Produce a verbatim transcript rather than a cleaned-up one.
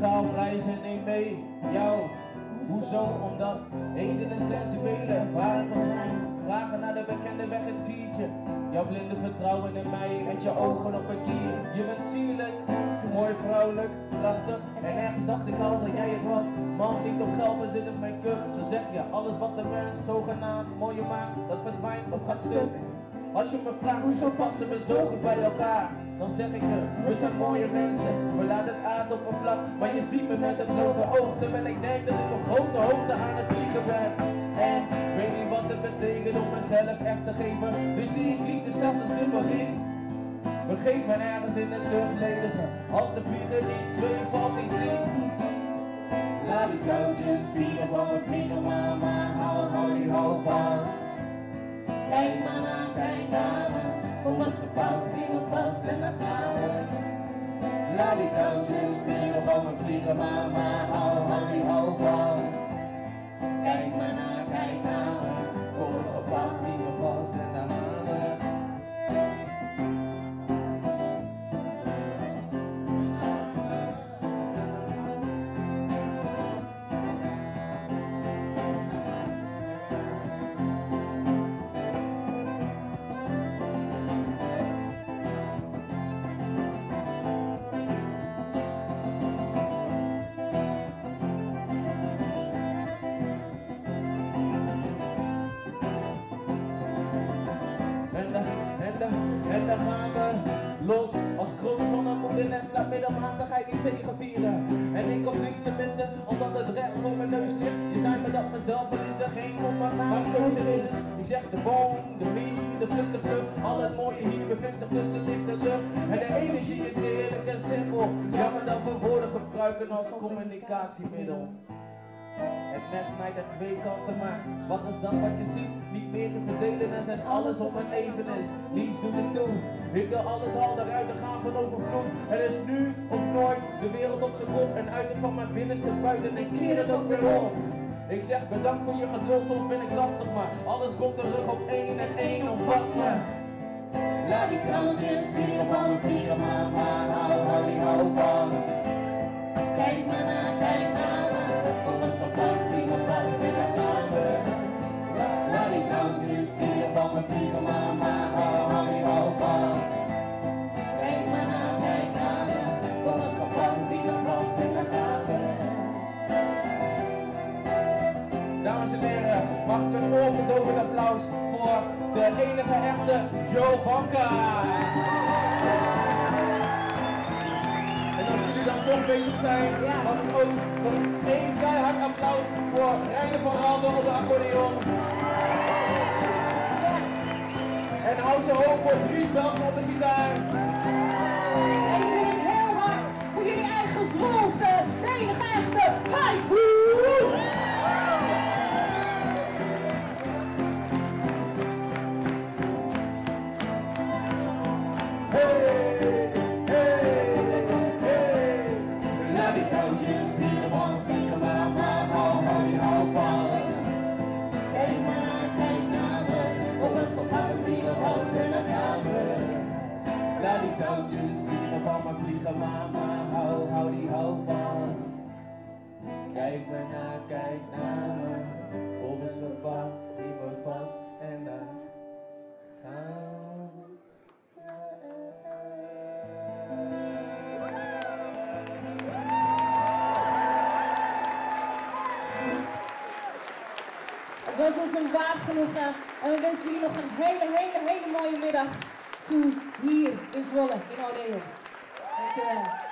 ga op reis en neem mee jou. Hoezo? Omdat heden en sensuele ervaringen zijn. Vragen naar de bekende weg, het ziet je. Jouw blinde vertrouwen in mij met je ogen op een kier. Je bent sierlijk, mooi vrouwelijk, prachtig. En ergens dacht ik al dat jij het was. Man, niet op geld, we zitten op make-up. Zo zeg je, alles wat de mens zogenaamd mooie maakt, dat verdwijnt of gaat stuk. Als je me vraagt, hoezo passen we zo goed bij elkaar? Dan zeg ik je, we zijn mooie mensen. We laten het aard op een vlak, maar je ziet me met het blote oog. Terwijl ik denk dat ik op grote hoogte aan het vliegen ben. En weet niet wat het betekent om mezelf echt te geven. Dus zie ik liefde zelfs een symboliek. Begeef me ergens in het luchtledige. Als de vlieger niet zweeft, valt ik niet. Laat die touwtjes vliegen van mijn vliegen, mama. Hou, hou die hou vast. Kijk maar naar, kijk naar me. Kom eens gepakt, die me vast en dan gaan we. Laat die touwtjes vliegen van mijn vliegen, mama. Hou, hou die hou vast. Kijk maar naar, kijk naar me. Kom eens gepakt, die me vast en dan gaan we. En dan gaan we los als kroos van een moedernest naar middelmaand, dan ga je niet zegen vieren. En ik hoef niets te missen, omdat het recht voor mijn neus ligt. Je zei me dat mezelf, er is er geen om maar mijn keuze is. Ik zeg de boom, de mie, de vlug, de vlug. Al het mooie hier bevindt zich tussen licht en lucht. En de energie is eerlijk en simpel. Jammer dat we woorden gebruiken als communicatiemiddel. Het mes snijdt aan twee kanten, maar wat is dat wat je ziet? Niet meer te verdelen en zijn alles om een even is. Niets doet er toe. Ik wil alles al eruit te gaan van overvloed. Er is nu of nooit de wereld op zijn kop en uit het van mijn binnenste buiten en keer het ook weer om. Ik zeg bedankt voor je geduld, soms ben ik lastig, maar alles komt terug op één en één omvat me. Laat die touwtjes vliegen van mijn vliegen, mama, hou, hou die hou vast. Kijk maar naar, kijk naar me, kom eens gepakt, die me vast en dan gaan we. Laat die touwtjes vliegen van mijn vliegen, mama, hou, hou die hou vast. Kijk maar naar, kijk naar me, kom eens gepakt, die me vast en dan gaan we. Dames en heren, mag ik een oorverdovend applaus voor de enige echte Joe Vanka. En als jullie dan toch bezig zijn, ja, mag ik ook nog één keihard applaus voor Reiner van Ralde op de accordeon. Yes. En hou ze hoog voor Dries Belsen op de gitaar. En jullie heel hard voor jullie eigen Zwolse, de enige echte Typhoon. Laat die touwtjes vliegen van mijn vliegen, mama, hou, hou die hou vast. Kijk me naar, kijk naar me, op is de bak, die me vast en dan gaan we. Het was ons een waar genoegen en we wensen jullie nog een hele, hele, hele mooie middag toe hier in Zwolle, in Odeon. Dankjewel.